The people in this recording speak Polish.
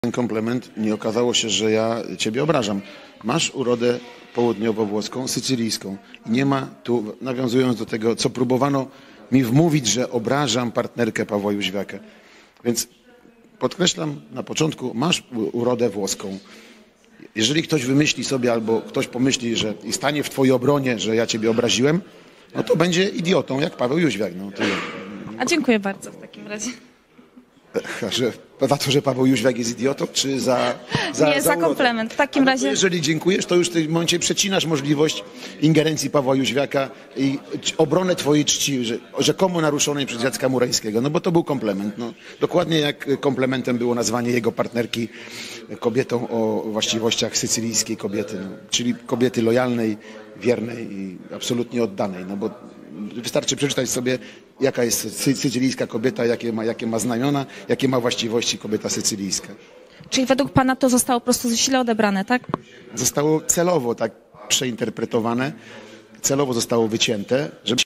Ten komplement, nie okazało się, że ja ciebie obrażam. Masz urodę południowo-włoską, sycylijską. I nie ma tu, nawiązując do tego, co próbowano mi wmówić, że obrażam partnerkę Pawła Jóźwiaka. Więc podkreślam na początku, masz urodę włoską. Jeżeli ktoś wymyśli sobie albo ktoś pomyśli, że i stanie w twojej obronie, że ja ciebie obraziłem, no to będzie idiotą jak Paweł Jóźwiak. No, to... A dziękuję bardzo w takim razie. Że za to, że Paweł Jóźwiak jest idiotą, czy za Nie, za komplement. W takim razie... Jeżeli dziękujesz, to już w tym momencie przecinasz możliwość ingerencji Pawła Jóźwiaka i obronę twojej czci, rzekomo naruszonej przez Jacka Murańskiego. No bo to był komplement. No, dokładnie jak komplementem było nazwanie jego partnerki kobietą o właściwościach sycylijskiej kobiety. No, czyli kobiety lojalnej, wiernej i absolutnie oddanej. No bo wystarczy przeczytać sobie, jaka jest sycylijska kobieta, jakie ma znamiona, jakie ma właściwości kobieta sycylijska. Czyli według pana to zostało po prostu źle odebrane, tak? Zostało celowo tak przeinterpretowane, celowo zostało wycięte, żeby